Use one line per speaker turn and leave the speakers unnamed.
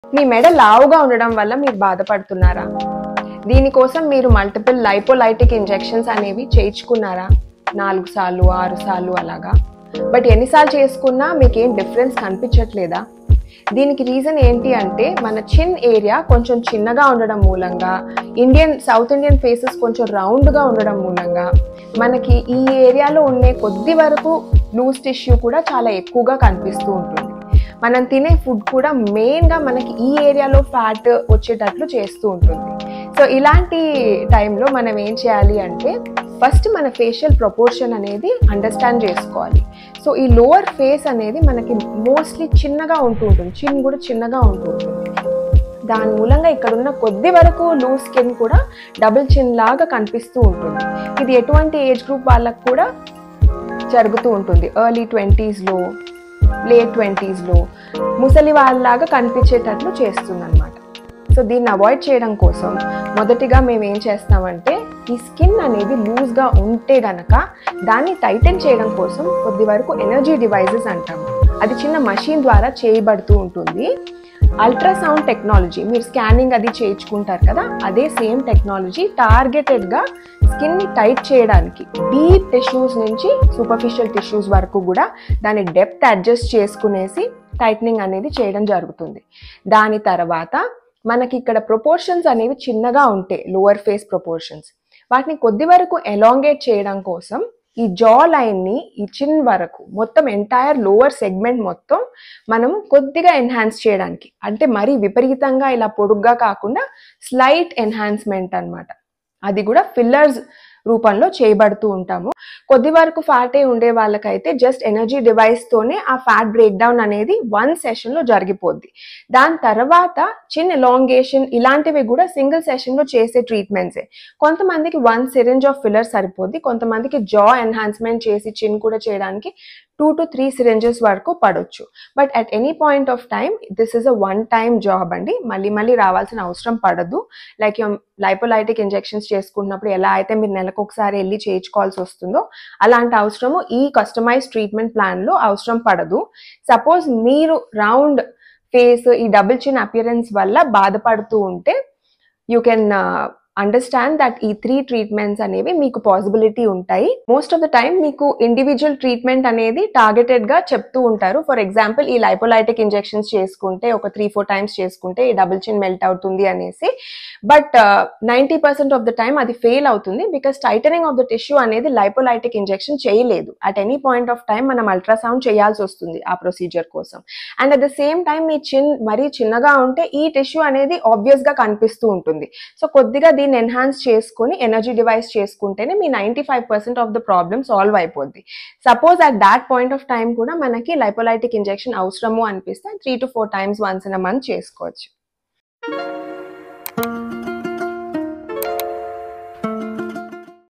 మీ మెడ లావుగా ఉండడం వల్ల మీరు బాధపడుతున్నారా? దీనికోసం మీరు మల్టిపుల్ లైపోలైటిక్ ఇంజెక్షన్స్ అనేవి చేయించుకున్నారా? 4 సార్లు 6 సార్లు అలాగా. బట్ ఎన్నిసార్లు చేసుకున్నా మీకేం డిఫరెన్స్ కనిపించట్లేదా? దీనికి రీజన్ ఏంటి అంటే మన చిన్ ఏరియా కొంచెం చిన్నగా ఉండడం మూలంగా, సౌత్ ఇండియన్ ఫేసెస్ కొంచెం రౌండ్గా ఉండడం మూలంగా మనకి ఈ ఏరియాలో ఉండే కొద్ది వరకు లూజ్ టిష్యూ కూడా చాలా ఎక్కువగా కనిపిస్తూ ఉంటుంది. మనం తినే ఫుడ్ కూడా మెయిన్గా మనకి ఈ ఏరియాలో ఫ్యాట్ వచ్చేటట్లు చేస్తూ ఉంటుంది. సో ఇలాంటి టైంలో మనం ఏం చేయాలి అంటే ఫస్ట్ మన ఫేషియల్ ప్రపోర్షన్ అనేది అండర్స్టాండ్ చేసుకోవాలి. సో ఈ లోవర్ ఫేస్ అనేది మనకి మోస్ట్లీ చిన్నగా ఉంటూ ఉంటుంది, చిన్ కూడా చిన్నగా ఉంటూ ఉంటుంది. దాని మూలంగా ఇక్కడ ఉన్న కొద్ది వరకు లూజ్ స్కిన్ కూడా డబుల్ చిన్ లాగా కనిపిస్తూ ఉంటుంది. ఇది ఎటువంటి ఏజ్ గ్రూప్ వాళ్ళకు కూడా జరుగుతూ ఉంటుంది. ఎర్లీ 20sలో, లేట్ 20sలో ముసలి వాళ్ళలాగా కనిపించేటట్లు చేస్తుంది అనమాట. సో దీన్ని అవాయిడ్ చేయడం కోసం మొదటిగా మేము ఏం చేస్తామంటే ఈ స్కిన్ అనేది లూజ్గా ఉంటే గనక దాన్ని టైటన్ చేయడం కోసం కొద్ది వరకు ఎనర్జీ డివైజెస్ అంటాము. అది చిన్న మషిన్ ద్వారా చేయబడుతూ ఉంటుంది. అల్ట్రాసౌండ్ టెక్నాలజీ, మీరు స్కానింగ్ అది చేయించుకుంటారు కదా, అదే సేమ్ టెక్నాలజీ టార్గెటెడ్గా స్కిన్ని టైట్ చేయడానికి డీప్ టిష్యూస్ నుంచి సూపర్ఫిషియల్ టిష్యూస్ వరకు కూడా దాని డెప్త్ అడ్జస్ట్ చేసుకునేసి టైట్నింగ్ అనేది చేయడం జరుగుతుంది. దాని తర్వాత మనకి ఇక్కడ ప్రపోర్షన్స్ అనేవి చిన్నగా ఉంటాయి, లోవర్ ఫేస్ ప్రపోర్షన్స్. వాటిని కొద్ది వరకు ఎలాంగేట్ చేయడం కోసం ఈ జా లైన్ని ఈ చిన్ వరకు మొత్తం ఎంటైర్ లోవర్ సెగ్మెంట్ మొత్తం మనం కొద్దిగా ఎన్హాన్స్ చేయడానికి, అంటే మరీ విపరీతంగా ఇలా పొడుగ్గా కాకుండా స్లైట్ ఎన్హాన్స్మెంట్ అన్నమాట. అది కూడా ఫిల్లర్స్ రూపంలో చేయబడుతూ ఉంటాము. కొద్ది వరకు ఫ్యాటే ఉండే వాళ్ళకైతే జస్ట్ ఎనర్జీ డివైస్తోనే ఆ ఫ్యాట్ బ్రేక్ డౌన్ అనేది 1 సెషన్లో జరిగిపోద్ది. దాని తర్వాత చిన్ ఎలాంగేషన్ ఇలాంటివి కూడా సింగిల్ సెషన్లో చేసే ట్రీట్మెంట్సే. కొంతమందికి 1 సిరింజ్ ఆఫ్ ఫిల్లర్ సరిపోద్ది, కొంతమందికి జా ఎన్హాన్స్మెంట్ చేసి చిన్ కూడా చేయడానికి 2 to 3 syringes వరకు పడవచ్చు. But at any point of time this is a one time job అండి. మళ్ళీ రావాల్సిన అవసరం పడదు. లైక్ లైపోలైటిక్ ఇంజెక్షన్స్ చేసుకున్నప్పుడు ఎలా అయితే మీరు నెలకు ఒకసారి వెళ్ళి చేయించుకోవాల్సి వస్తుందో అలాంటి అవసరము ఈ కస్టమైజ్ ట్రీట్మెంట్ ప్లాన్లో అవసరం పడదు. సపోజ్ మీరు రౌండ్ ఫేస్, ఈ డబుల్ చిన్ అపియరెన్స్ వల్ల బాధపడుతూ ఉంటే యూ కెన్ అండర్స్టాండ్ దట్ ఈ 3 ట్రీట్మెంట్స్ అనేవి మీకు పాసిబిలిటీ ఉంటాయి. మోస్ట్ ఆఫ్ ద టైం మీకు ఇండివిజువల్ ట్రీట్మెంట్ అనేది టార్గెటెడ్గా చెప్తూ ఉంటారు. ఫర్ ఎగ్జాంపుల్ ఈ లైపోలైటిక్ ఇంజెక్షన్స్ చేసుకుంటే ఒక 3-4 టైమ్స్ చేసుకుంటే ఈ డబుల్ చిన్ మెల్ట్ అవుతుంది అనేసి. బట్ 90% ఆఫ్ ద టైం అది ఫెయిల్ అవుతుంది, because tightening of the tissue అనేది లైపోలైటిక్ ఇంజెక్షన్ చేయలేదు. At any point of time మనం అల్ట్రాసౌండ్ చేయాల్సి వస్తుంది ఆ ప్రొసీజర్ కోసం. And at the same time మీ చిన్ మరీ చిన్నగా ఉంటే ఈ టిష్యూ అనేది ఆబ్వియస్గా కనిపిస్తూ ఉంటుంది. సో కొద్దిగా దీన్ని ఎన్హాన్స్ చేసుకుని ఎనర్జీ డివైస్ చేసుకుంటేనే మీ 95% ఆఫ్ ద ప్రాబ్లమ్ సాల్వ్ అయిపోద్ది. Suppose at that point of time కూడా మనకి లైపోలైటిక్ ఇంజెక్షన్ అవసరము అనిపిస్తే 3 to 4 times once in a month చేసుకోవచ్చు.